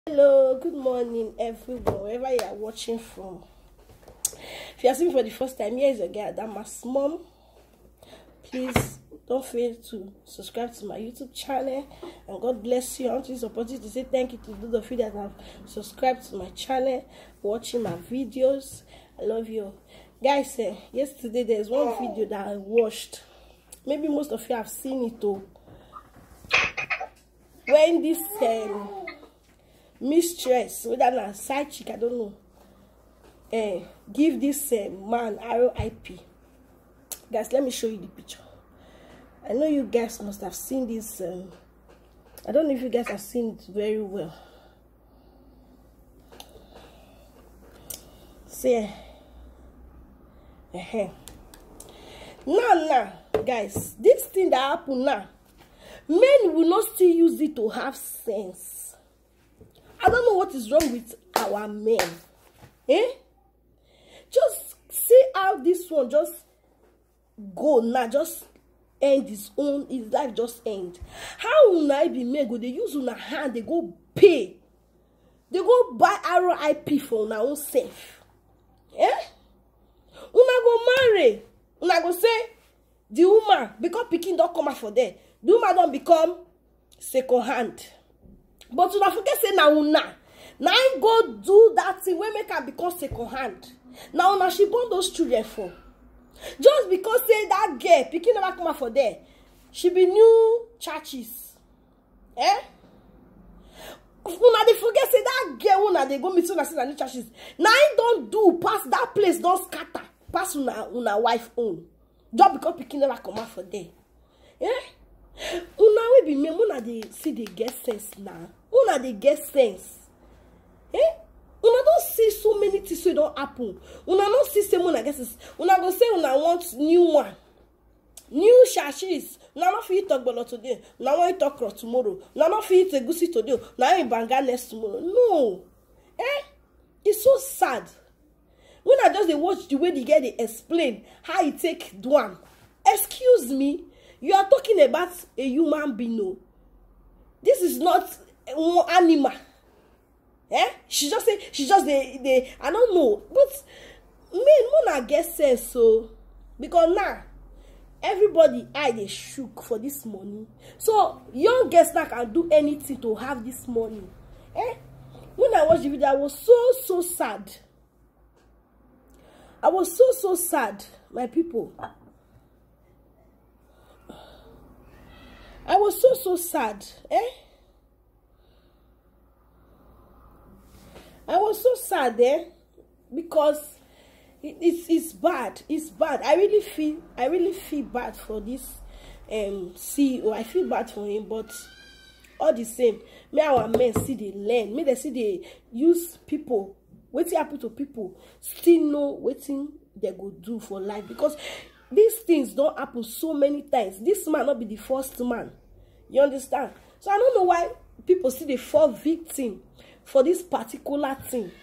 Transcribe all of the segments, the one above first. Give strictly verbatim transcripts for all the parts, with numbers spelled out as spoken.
Hello, good morning everyone, wherever you are watching from. If you are seeing me for the first time, here is your girl Adamas mom. Please don't fail to subscribe to my YouTube channel, and God bless you. I want to use the opportunity to say thank you to those of you that have subscribed to my channel, watching my videos. I love you guys. Eh, yesterday there's one video that I watched. Maybe most of you have seen it though. When this um, mistress, whether na side chick, I don't know, uh, give this uh, man R I P. Guys, let me show you the picture. I know you guys must have seen this. Um, I don't know if you guys have seen it very well. See, uh -huh. now, now, guys, this thing that happened now, men will not still use it to have sense. I don't know what is wrong with our men. Eh? Just see how this one just go now, just end his own, his life just end. How will I be men go? They use una hand, they go pay. They go buy R I P for una own self. Eh? Una go marry. Una go say the woman, because pikin don't come out for there. The woman don't become second hand. But una forget say na una. Now I go do that thing wey make her become second hand. Now una she born those children for. Just because say that girl pikin never come out for there, she be new churches. Eh? Una dey forget say that girl una dey go meet una say na new churches. Now I don't do pass that place, don't scatter pass una una wife own. Just because pikin never come out for there. Eh? Una we be men, una dey see dey get sense now. Una dey get sense. Eh? Una don't see so many things wey don't happen. Una don't see say una get sense. Una go say una want new one, new chassis. Una not fit talk bolo today. Una want talk cross tomorrow. Una not fit egusi today. Una in banga next tomorrow. No. Eh? It's so sad. When I just dey watch the way the girl dey explain how he take do am. Excuse me. You are talking about a human being. No. This is not an animal. Eh? She just say she just they they I don't know. But men mona get sense so, because now everybody eye they shook for this money. So young girls now can do anything to have this money. Eh? When I watched the video, I was so so sad. I was so so sad, my people. I was so, so sad, eh? I was so sad, eh? Because it, it's, it's bad. It's bad. I really feel, I really feel bad for this um, C E O. I feel bad for him, but all the same, may our men see they learn. May they see they use people. Wetin happen to people still know wetin they go do for life, because these things don't happen so many times. This man not be the first man. You understand? So I don't know why people see the fall victim for this particular thing.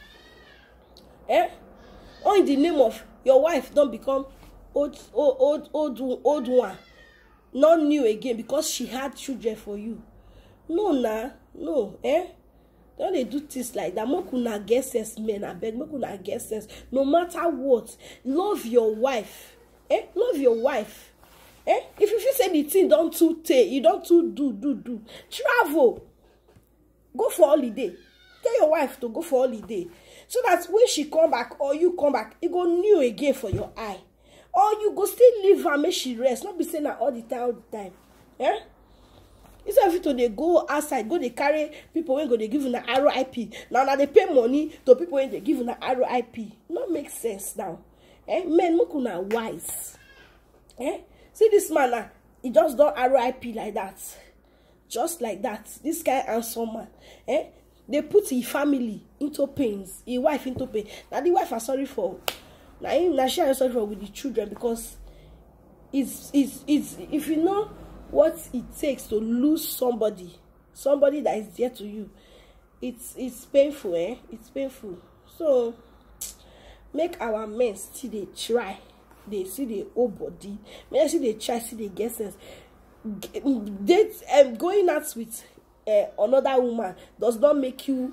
Eh? Or in the name of your wife don't become old, old, old, old, old one, not new again because she had children for you. No, nah, no, eh? Don't they do things like that? Make una get sense, men. I beg, make una get sense. No matter what, love your wife. Eh? Love your wife. Eh? If you feel say the thing don't too take, you don't too do, do, do. Travel. Go for holiday. Tell your wife to go for holiday. So that when she come back or you come back, it go new again for your eye. Or you go still leave her, make she rest. Not be saying that all the time, all the time. Eh? Instead of you to they go outside, go they carry people when go they give an R I P. Now, now they pay money to people when they give an R I P. Not make sense now. Eh? Men, make una wise. Eh? See this man now, he just don't R I P like that. Just like that. This guy handsome man. Eh? They put his family into pains. His wife into pain. Now the wife are sorry for. Now, now she is sorry for with the children, because it's, it's, it's, if you know what it takes to lose somebody, somebody that is dear to you, it's, it's painful, eh? It's painful. So, make our men still they try. They see the old body. May I see they try, see they get sense. They um, going out with uh, another woman does not make you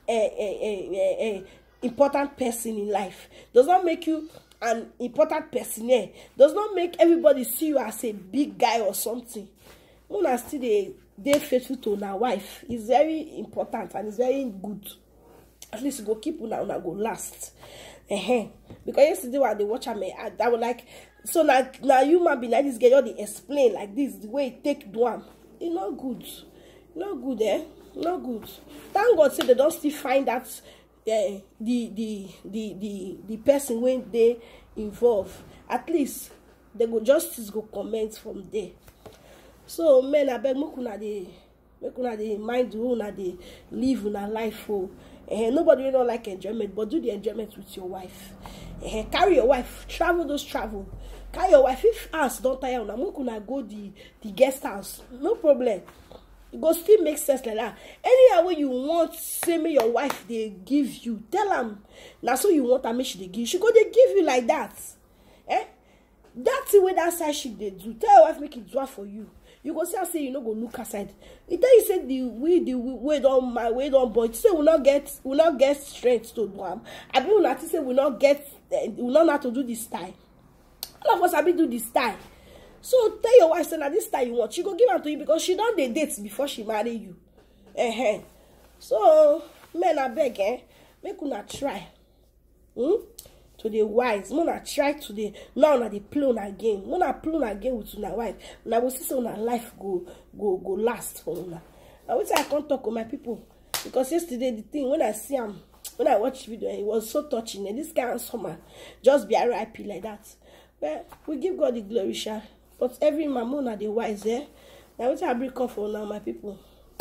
a, a, a, a, a important person in life. Does not make you an important person. Eh? Does not make everybody see you as a big guy or something. Una still dey dey faithful to una wife. It's very important and it's very good. At least you go keep una una go last. Uh-huh. Because yesterday when they watch me, I, I was like, so now now you man be like this girl, they explain like this, the way it take do am. It's not good. Not good, eh? Not good. Thank God say they don't still find that uh, the the the the the person when they involve. At least they go justice go comment from there. So men, I beg make una dey make una dey mind who una dey live una life for. Uh, nobody don't like enjoyment, but do the enjoyment with your wife. Uh, carry your wife, travel those travel. Carry your wife. If house don't tire una, make una go the the guest house. No problem. It go still make sense like that. Anyhow way you want, say me your wife they give you. Tell them now so you want her make she they give. She go they give you like that. Eh? That's the way that side she they do. Tell your wife make it do for you. You go say I say you no go look aside. It tell you say the we the way don't my way don't boy. Say we not get we not get strength to do am. I be una say we not get uh, we not know how to do this style. All of us I be do this style. So tell your wife say now this style you want. She go give am to you because she done the dates before she marry you. Uh-huh. So men I beg eh, make una try. Hmm? To the wise, Mona try to the now na the play una game. Mona play una game with una wife. Una go see say una life go go go last for una. Now which I can't talk with my people because yesterday the thing when I see him when I watched video it was so touching and this guy and summer just be R I P like that. But we give God the glory, sha. But every man Mona the wise eh. Now which I bring comfort now my people.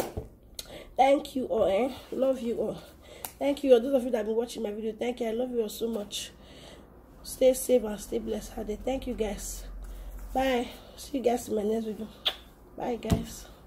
Thank you all eh. Love you all. Thank you all. Those of you that have been watching my video. Thank you. I love you all so much. Stay safe and stay blessed. Thank you guys. Bye. See you guys in my next video. Bye guys.